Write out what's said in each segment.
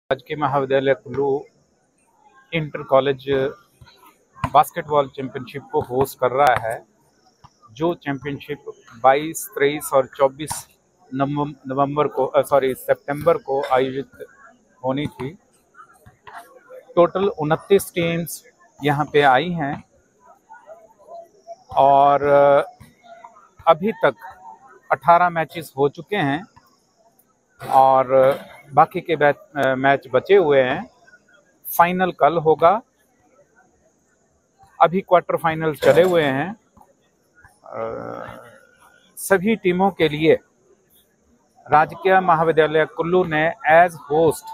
राजकीय महाविद्यालय Kullu inter college basketball championship को होस्ट कर रहा है, जो चैंपियनशिप 22, 23 और 24 सितंबर को आयोजित होनी थी। टोटल 29 टीम्स यहाँ पे आई हैं और अभी तक 18 मैचेस हो चुके हैं और बाकी के मैच बचे हुए हैं। फाइनल कल होगा। अभी क्वार्टर फाइनल चले हुए हैं। सभी टीमों के लिए राजकीय महाविद्यालय कुल्लू ने एज होस्ट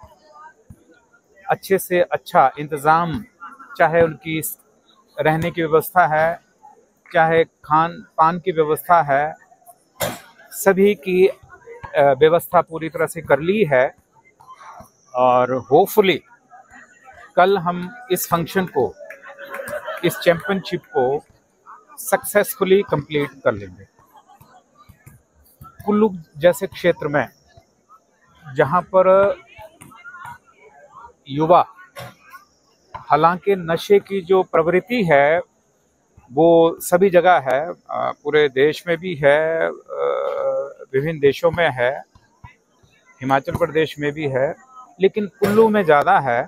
अच्छे से अच्छा इंतज़ाम, चाहे उनकी रहने की व्यवस्था है, चाहे खान पान की व्यवस्था है, सभी की व्यवस्था पूरी तरह से कर ली है और होपफुली कल हम इस फंक्शन को, इस चैंपियनशिप को सक्सेसफुली कंप्लीट कर लेंगे। कुल्लू जैसे क्षेत्र में जहां पर युवा, हालांकि नशे की जो प्रवृत्ति है वो सभी जगह है, पूरे देश में भी है, विभिन्न देशों में है, हिमाचल प्रदेश में भी है, लेकिन कुल्लू में ज़्यादा है।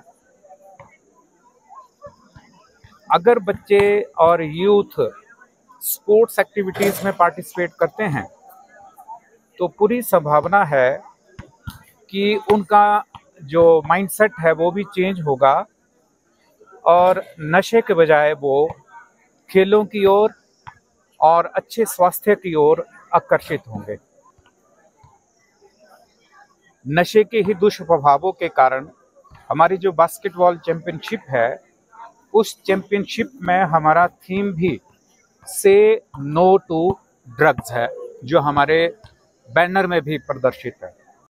अगर बच्चे और यूथ स्पोर्ट्स एक्टिविटीज़ में पार्टिसिपेट करते हैं तो पूरी संभावना है कि उनका जो माइंडसेट है वो भी चेंज होगा और नशे के बजाय वो खेलों की ओर और अच्छे स्वास्थ्य की ओर आकर्षित होंगे। नशे के ही दुष्प्रभावों के कारण हमारी जो बास्केटबॉल चैंपियनशिप है, उस चैंपियनशिप में हमारा थीम भी से नो टू ड्रग्स है, जो हमारे बैनर में भी प्रदर्शित है।